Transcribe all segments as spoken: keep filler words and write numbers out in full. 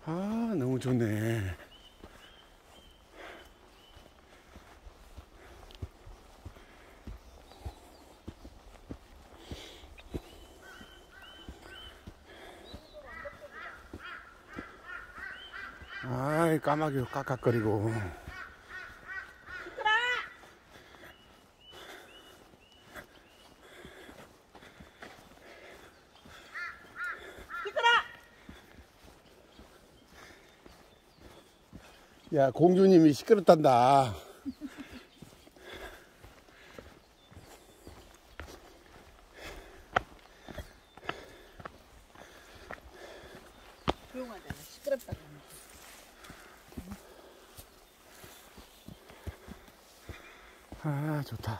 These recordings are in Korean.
아, 너무 좋네. 아이, 까마귀 깍깍거리고. 야, 공주님이 시끄럽단다. 조용하잖아. 시끄럽다고. 아, 좋다.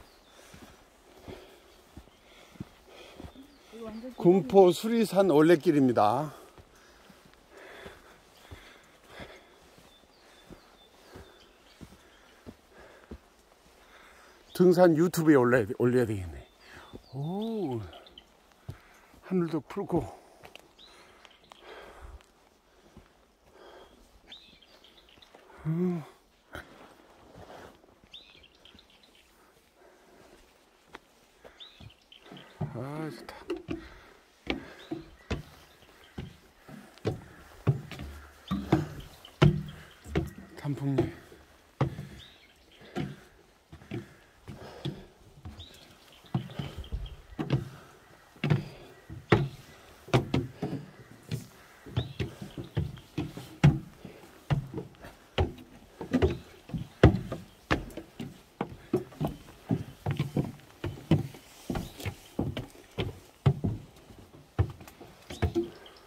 군포 수리산 올레길입니다. 등산 유튜브에 올려야, 올려야 되겠네. 오, 하늘도 푸르고. 음. 아, 좋다. 단풍잎.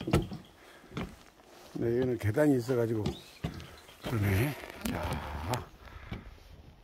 네, 여기는 계단이 있어가지고 그러네. 자.